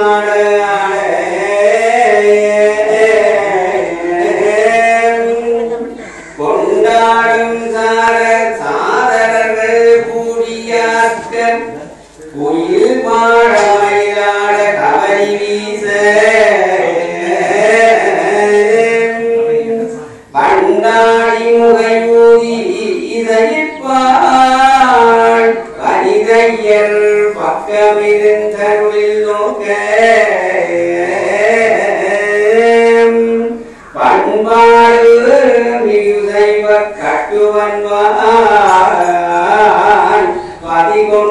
கொண்டாடும் சாதரர்கள் கூடியாக்க குயில் பாட மயிலாட கவரி வீச பண்டாடி முகையூதி இசைப்பாள் வனிதையர் பக்கமிருந்தருளில் நோக்க பண்பாடு மிகுசைவ கட்டுவன்வான் பதிகொண்டு